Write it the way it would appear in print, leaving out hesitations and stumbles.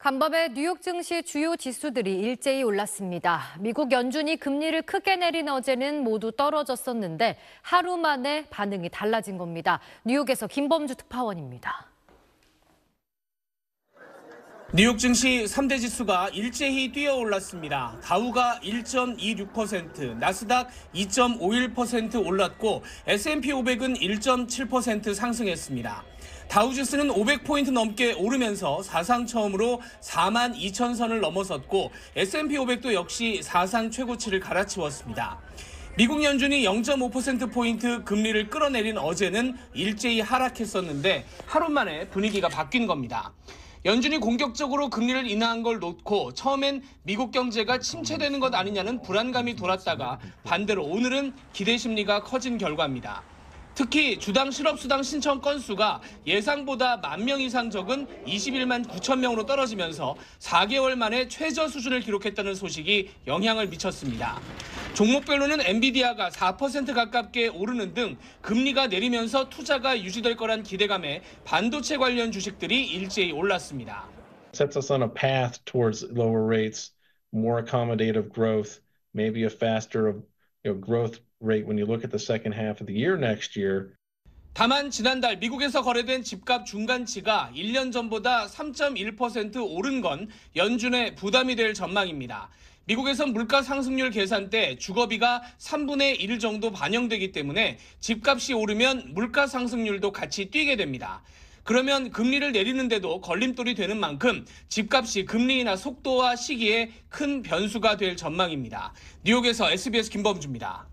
간밤에 뉴욕 증시 주요 지수들이 일제히 올랐습니다. 미국 연준이 금리를 크게 내린 어제는 모두 떨어졌었는데 하루 만에 반응이 달라진 겁니다. 뉴욕에서 김범주 특파원입니다. 뉴욕 증시 3대 지수가 일제히 뛰어올랐습니다. 다우가 1.26%, 나스닥 2.51% 올랐고 S&P 500은 1.7% 상승했습니다. 다우지수는 500포인트 넘게 오르면서 사상 처음으로 42,000선을 넘어섰고 S&P 500도 역시 사상 최고치를 갈아치웠습니다. 미국 연준이 0.5%포인트 금리를 끌어내린 어제는 일제히 하락했었는데 하루 만에 분위기가 바뀐 겁니다. 연준이 공격적으로 금리를 인하한 걸 놓고 처음엔 미국 경제가 침체되는 것 아니냐는 불안감이 돌았다가 반대로 오늘은 기대 심리가 커진 결과입니다. 특히 주당 실업수당 신청 건수가 예상보다 10,000명 이상 적은 21만 9천 명으로 떨어지면서 4개월 만에 최저 수준을 기록했다는 소식이 영향을 미쳤습니다. 종목별로는 엔비디아가 4% 가깝게 오르는 등 금리가 내리면서 투자가 유지될 거란 기대감에 반도체 관련 주식들이 일제히 올랐습니다. Sets us on a path towards lower rates, more accommodative growth, maybe a faster growth rate when you look at the second half of the year next year. 다만 지난달 미국에서 거래된 집값 중간치가 1년 전보다 3.1% 오른 건 연준의 부담이 될 전망입니다. 미국에선 물가 상승률 계산 때 주거비가 3분의 1 정도 반영되기 때문에 집값이 오르면 물가 상승률도 같이 뛰게 됩니다. 그러면 금리를 내리는데도 걸림돌이 되는 만큼 집값이 금리 인하 속도와 시기에 큰 변수가 될 전망입니다. 뉴욕에서 SBS 김범주입니다.